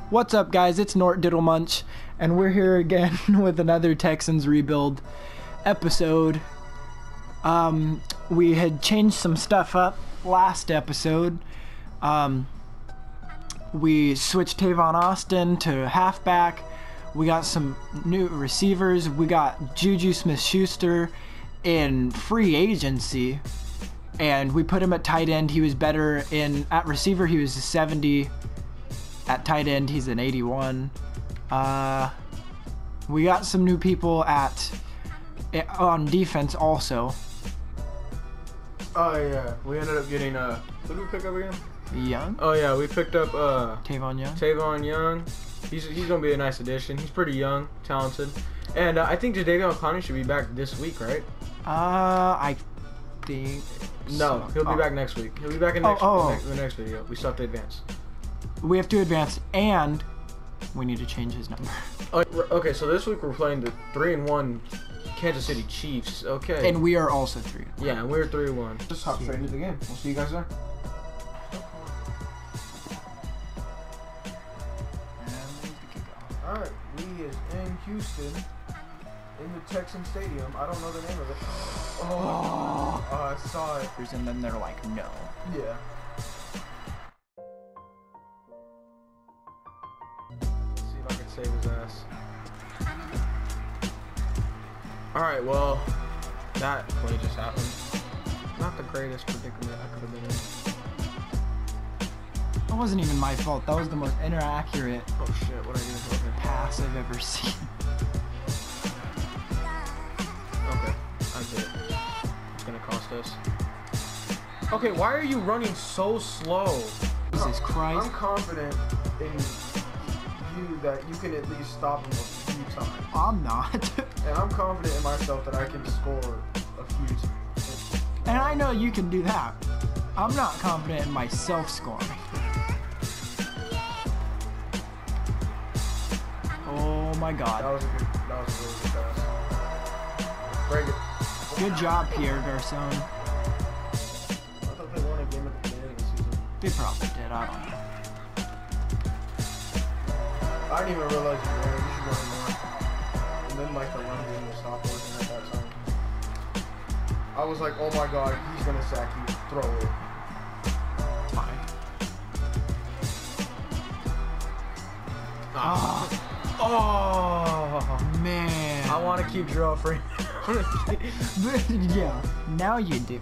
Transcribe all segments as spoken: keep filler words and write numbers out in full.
What's up, guys? It's Nort Diddlemunch, and we're here again with another Texans Rebuild episode. Um, we had changed some stuff up last episode. Um, we switched Tavon Austin to halfback. We got some new receivers. We got Juju Smith-Schuster in free agency, and we put him at tight end. He was better in at receiver. He was a seventy. At tight end, he's an eighty-one. Uh, we got some new people at on defense also. Oh yeah, we ended up getting uh, who did we pick up again? Young. Oh yeah, we picked up uh, Tavon Young. Tavon Young. He's he's gonna be a nice addition. He's pretty young, talented, and uh, I think Jadeveon Clowney should be back this week, right? Uh, I think. No, so. he'll be oh. back next week. He'll be back in Oh, next, oh. the next the next video. We still have to advance. We have to advance, and we need to change his number. Oh, okay, so this week we're playing the three and one Kansas City Chiefs. Okay. And we are also three. Yeah, and we're three and one. Just hop straight into the game. We'll see you guys there. All right, we is in Houston, in the Texan Stadium. I don't know the name of it. Oh, oh I saw it. And then they're like, no. Yeah. See if I can save his ass. Alright, well, that play just happened. Not the greatest predicament I could have been in. That wasn't even my fault. That was the most inaccurate Oh shit, what I do? Okay. pass I've ever seen. Okay, I did it. It's gonna cost us. Okay, why are you running so slow? Jesus Christ. I'm confident in you that you can at least stop him a few times. I'm not. And I'm confident in myself that I can score a few times. And I know you can do that. I'm not confident in myself scoring. Oh my god. That was a good, that was a really good pass. Very good. Good job, Pierre Garcon. I thought they won a game at the beginning of the season. They probably did, I don't know. I didn't even realize you ran. You should run more. And then like the run game will stop working at that time. I was like, oh my god, he's gonna sack you. Throw it. Fine. Ah. Oh, Man. I want to keep Drew free. Yeah, now you do.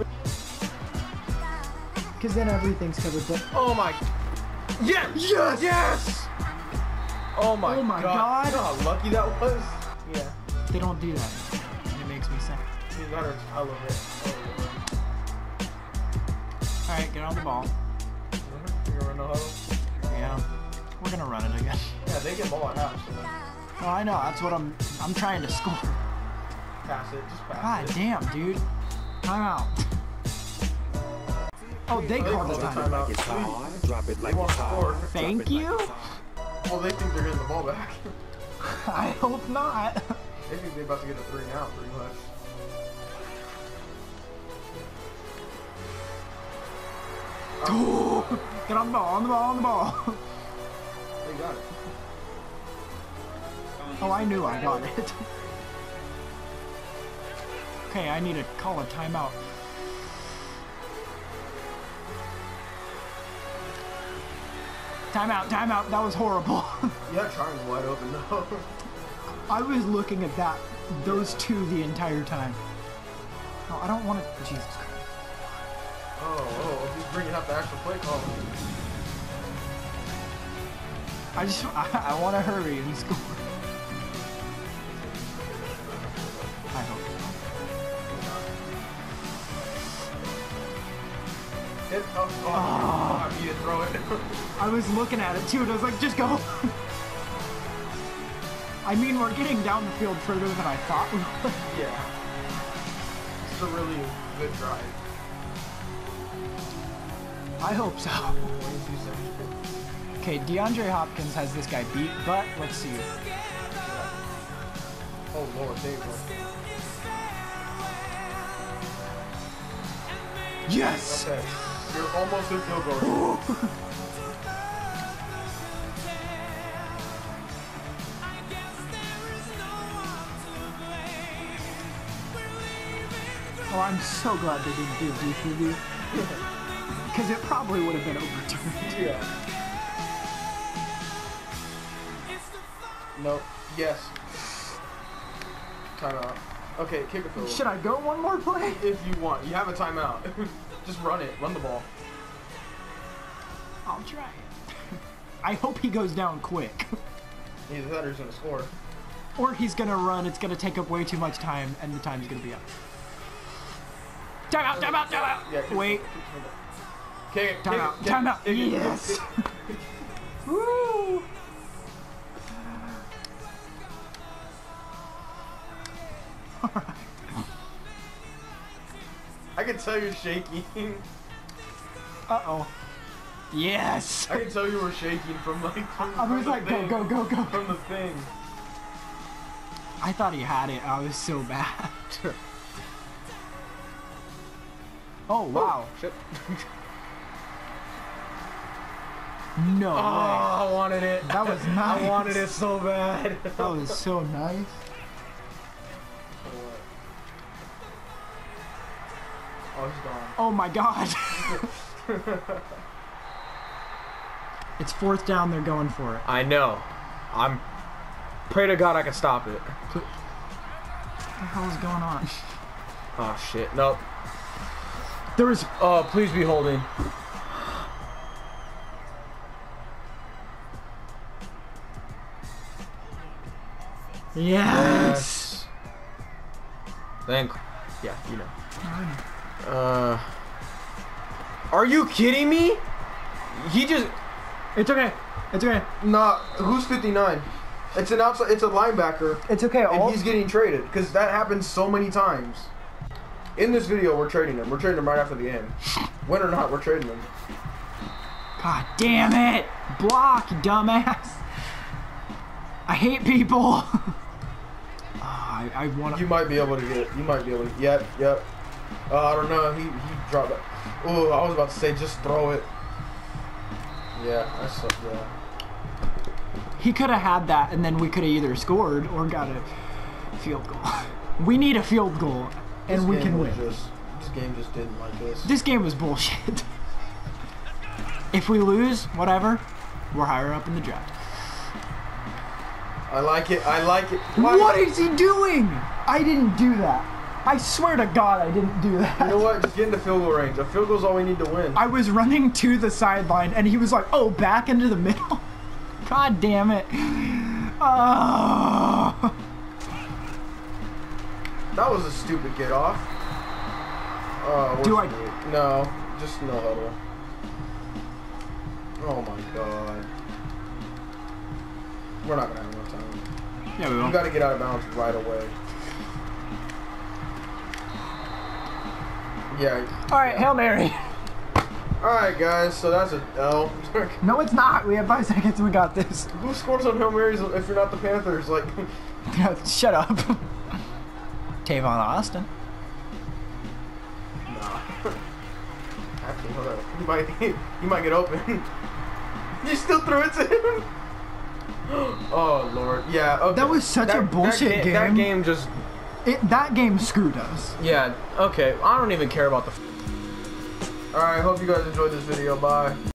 Because then everything's covered, but... Oh my. Yes! Yes! Yes! Oh my, Oh my god. god. You know how lucky that was? Yeah. They don't do that. And it makes me sad. You got her. I love it. Oh, Alright, get on the ball. Lord. You're gonna run the huddle? Yeah. We're gonna run it again. Yeah, they get ball at half, so then Oh, I know. That's what I'm... I'm trying to score. pass it. Just pass God it. damn, dude. Time out. Oh, they called the time. Like it's hot. Drop it like it's hot. Thank you? Well, they think they're getting the ball back. I hope not. They think they're about to get a three and out, pretty much. Oh. Get on the ball, on the ball, on the ball. They got it. Oh, I knew I got it. Okay, I need to call a timeout. Timeout, timeout. That was horrible. Yeah, triangle wide open though. I was looking at that, those two the entire time. No, I don't want to. Jesus Christ. Oh, oh, he's bringing up the actual play call. I just, I, I want to hurry and score. I hope so. Hit, oh, oh, oh. I need to throw it. I was looking at it too, and I was like, just go. I mean, we're getting down the field further than I thought we would. Yeah. It's a really good drive. I hope so. Okay, DeAndre Hopkins has this guy beat, but let's see. Oh Lord, there you go. Yes! Okay. You're almost in field goal. Oh, I'm so glad they didn't do a douche review. Because it probably would have been overturned. Yeah. Nope. Yes. Timeout. Okay, kick a field. Should I go one more play? If you want. You have a timeout. Just run it. Run the ball. I'll try it. I hope he goes down quick. Either that or he's going to score. Or he's going to run, it's going to take up way too much time, and the time's going to be up. Time out, time out, time out! Yeah, kick Wait. Kick it. Time out, time out. Yes! Woo! Alright. I can tell you're shaking. Uh-oh. Yes! I can tell you were shaking from like from, I from was the like, go, thing. go, go, go. From the thing. I thought he had it. I was so bad. Oh, wow. Oh, shit. No Oh, way. I wanted it. That was nice. I wanted it so bad. That was so nice. Oh, he's gone. Oh my god. It's fourth down, they're going for it. I know. I'm... Pray to God I can stop it. What the hell is going on? Oh, shit. Nope. There was... Oh, please be holding. Yes! Thank... Yeah, you know. Uh... Are you kidding me? He just... It's okay. It's okay. Nah, who's fifty-nine? It's an outside... It's a linebacker. It's okay. And All... he's getting traded. Because that happens so many times. In this video, we're trading him. We're trading him right after the game. Win or not, we're trading him. God damn it! Block, you dumbass! I hate people! Oh, I, I wanna... You might be able to get... You might be able to... Yep, yep. Uh, I don't know. He, he dropped it. Oh, I was about to say, just throw it. Yeah, I saw... Yeah. He could have had that, and then we could have either scored or got a field goal. We need a field goal, and This we game can was win. Just, this game just didn't like this. This game was bullshit. If we lose, whatever, we're higher up in the draft. I like it. I like it. Why? What is he doing? I didn't do that. I swear to God I didn't do that. You know what? Just get into field goal range. A field goal's all we need to win. I was running to the sideline, and he was like, oh, back into the middle? God damn it. Oh. That was a stupid get off. Uh, Do I- screwed. No, just no huddle. Oh my God. We're not gonna have enough time. Yeah, we You will. gotta get out of bounds right away. Yeah. Alright, Hail Mary. Alright, guys, so that's a L. No, it's not. We have five seconds. We got this. Who scores on Hail Marys if you're not the Panthers? Like, Shut up. Tavon Austin. nah. Actually, hold up. You might, you might get open. You still threw it to him? Oh, Lord. Yeah, okay. That was such a bullshit that game. That game just... It, that game screwed us. Yeah, okay. I don't even care about the... Alright, hope you guys enjoyed this video. Bye.